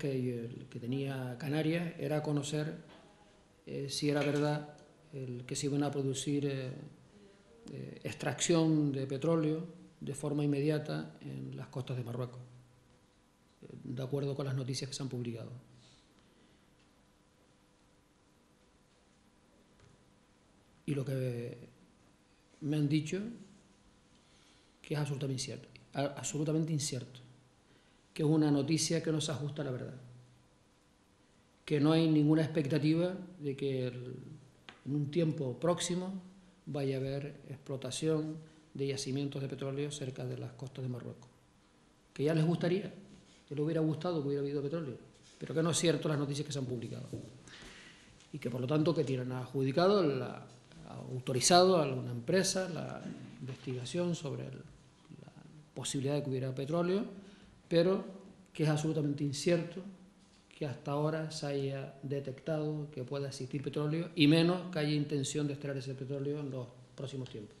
que tenía Canarias era conocer si era verdad que se iban a producir extracción de petróleo de forma inmediata en las costas de Marruecos, de acuerdo con las noticias que se han publicado. Y lo que me han dicho que es absolutamente incierto, que es una noticia que no se ajusta a la verdad, que no hay ninguna expectativa de que en un tiempo próximo vaya a haber explotación de yacimientos de petróleo cerca de las costas de Marruecos. Que ya les gustaría, que les hubiera gustado que hubiera habido petróleo, pero que no es cierto las noticias que se han publicado. Y que por lo tanto que tienen adjudicado, autorizado a una empresa la investigación sobre la posibilidad de que hubiera petróleo, pero que es absolutamente incierto que hasta ahora se haya detectado que pueda existir petróleo y menos que haya intención de extraer ese petróleo en los próximos tiempos.